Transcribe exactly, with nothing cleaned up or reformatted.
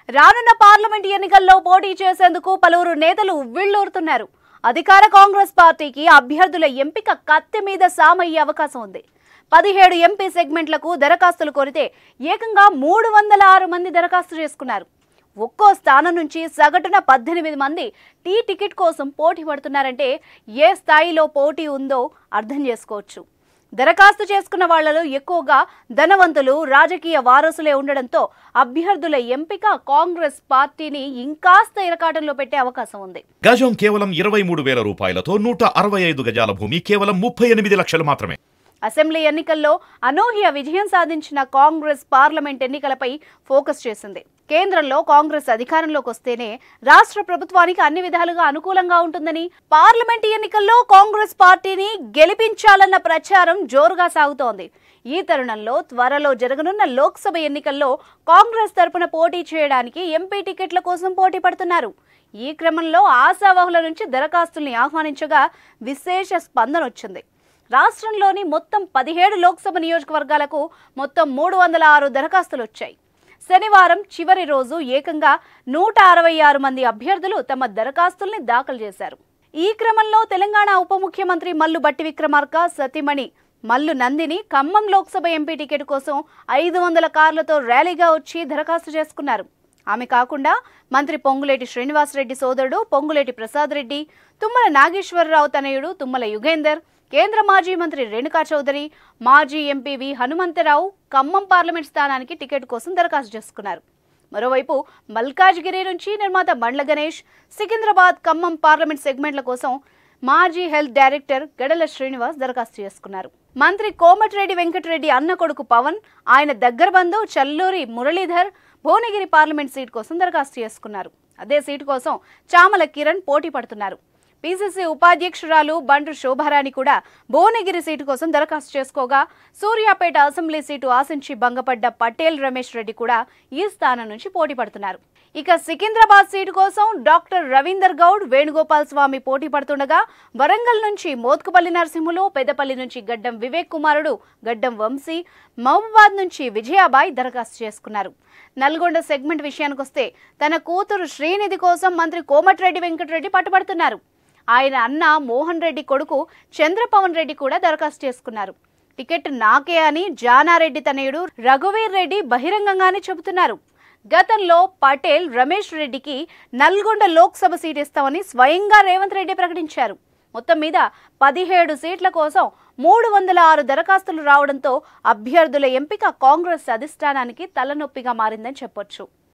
రానున్న పార్లమెంట్ ఎన్నికల్లో పోటీ చేసేందుకు పలువురు నేతలు ఉవ్విళ్లూరుతున్నారు. అధికార కాంగ్రెస్ పార్టీకి అభ్యర్థుల ఎంపిక కత్తి మీద సామయ్యే అవకాశం ఉంది. పదిహేడు ఎంపీ సెగ్మెంట్లకు దరఖాస్తులు కోరితే ఏకంగా మూడు వందల ఆరు మంది దరఖాస్తు చేసుకున్నారు. ఒక్కో స్థానం నుంచి సగటున పద్దెనిమిది మంది టీ టికెట్ కోసం పోటీ పడుతున్నారంటే ఏ స్థాయిలో పోటీ ఉందో అర్థం చేసుకోవచ్చు. దరఖాస్తు చేసుకున్న వాళ్లలో ఎక్కువగా ధనవంతులు, రాజకీయ వారసులే ఉండడంతో అభ్యర్థుల ఎంపిక కాంగ్రెస్ పార్టీని ఇంకాస్త ఇరకాటంలో పెట్టే అవకాశం ఉంది. గజం కేవలం ఇరవై మూడు వేల రూపాయలతో నూట అరవై ఐదు గజాల భూమి కేవలం ముప్పై ఎనిమిది లక్షలు మాత్రమే. అసెంబ్లీ ఎన్నికల్లో అనూహ్య విజయం సాధించిన కాంగ్రెస్ పార్లమెంట్ ఎన్నికలపై ఫోకస్ చేసింది. కేంద్రంలో కాంగ్రెస్ అధికారంలోకి వస్తేనే రాష్ట్ర ప్రభుత్వానికి అన్ని విధాలుగా అనుకూలంగా ఉంటుందని, పార్లమెంట్ ఎన్నికల్లో కాంగ్రెస్ పార్టీని గెలిపించాలన్న ప్రచారం జోరుగా సాగుతోంది. ఈ తరుణంలో త్వరలో జరగనున్న లోక్సభ ఎన్నికల్లో కాంగ్రెస్ తరపున పోటీ చేయడానికి ఎంపీ టికెట్ల కోసం పోటీ పడుతున్నారు. ఈ క్రమంలో ఆశావహుల నుంచి దరఖాస్తుల్ని ఆహ్వానించగా విశేష స్పందన వచ్చింది. రాష్ట్రంలోని మొత్తం పదిహేడు లోక్సభ నియోజకవర్గాలకు మొత్తం మూడు వందల ఆరు దరఖాస్తులు వచ్చాయి. శనివారం చివరి రోజు ఏకంగా నూట అరవై ఆరు మంది అభ్యర్థులు తమ దరఖాస్తుల్ని దాఖలు చేశారు. ఈ క్రమంలో తెలంగాణ ఉప ముఖ్యమంత్రి మల్లు భట్టి విక్రమార్క సతీమణి మల్లు నందిని ఖమ్మం లోక్సభ ఎంపీ టికెట్ కోసం ఐదు వందల కార్లతో ర్యాలీగా వచ్చి దరఖాస్తు చేసుకున్నారు. ఆమె కాకుండా మంత్రి పొంగులేటి శ్రీనివాసరెడ్డి సోదరుడు పొంగులేటి ప్రసాద్ రెడ్డి, తుమ్మల నాగేశ్వరరావు తనయుడు తుమ్మల యుగేందర్, కేంద్ర మాజీ మంత్రి రేణుకా చౌదరి, మాజీ MP V Hanumantharao Khammam parliament స్థానానికి టికెట్ కోసం దరఖాస్తు చేసుకున్నారు. మరోవైపు మల్కాజ్గిరి నుంచి నిర్మాత బండ్ల గణేష్, సికింద్రాబాద్ ఖమ్మం పార్లమెంట్ సెగ్మెంట్ల కోసం మాజీ హెల్త్ డైరెక్టర్ గడల శ్రీనివాస్ దరఖాస్తు చేసుకున్నారు. మంత్రి కోమటిరెడ్డి వెంకటరెడ్డి అన్న కొడుకు పవన్, ఆయన దగ్గర బంధు చల్లూరి మురళీధర్ భువనగిరి పార్లమెంట్ సీట్ కోసం దరఖాస్తు చేసుకున్నారు. అదే సీటు కోసం చామల కిరణ్ పోటీ పడుతున్నారు. పీసీసీ ఉపాధ్యక్షురాలు బండ్రు శోభారాణి కూడా భువనగిరి సీటు కోసం దరఖాస్తు చేసుకోగా, సూర్యాపేట అసెంబ్లీ సీటు ఆశించి భంగపడ్డ పటేల్ రమేష్ రెడ్డి కూడా ఈ స్థానం నుంచి పోటీ పడుతున్నారు. ఇక సికింద్రాబాద్ సీటు కోసం డాక్టర్ రవీందర్ గౌడ్, వేణుగోపాల్ స్వామి పోటీ పడుతుండగా, వరంగల్ నుంచి మోత్కుపల్లి నరసింహులు, పెద్దపల్లి నుంచి గడ్డం వివేక్ కుమారుడు గడ్డం వంశీ, మహబూబాద్ నుంచి విజయాబాయ్ దరఖాస్తు చేసుకున్నారు. నల్గొండ సెగ్మెంట్ విషయానికొస్తే తన కూతురు శ్రీనిధి కోసం మంత్రి కోమటిరెడ్డి వెంకటరెడ్డి పట్టుబడుతున్నారు. ఆయన అన్న మోహన్ రెడ్డి కొడుకు చంద్రపవన్ రెడ్డి కూడా దరఖాస్తు చేసుకున్నారు. టికెట్ నాకే అని జానారెడ్డి తనయుడు రఘువీర్ రెడ్డి బహిరంగంగానే చెబుతున్నారు. గతంలో పటేల్ రమేష్ రెడ్డికి నల్గొండ లోక్సభ సీట్ ఇస్తామని స్వయంగా రేవంత్ రెడ్డి ప్రకటించారు. మొత్తం మీద పదిహేడు సీట్ల కోసం మూడు వందల ఆరు దరఖాస్తులు రావడంతో అభ్యర్థుల ఎంపిక కాంగ్రెస్ అధిష్టానానికి తలనొప్పిగా మారిందని చెప్పొచ్చు.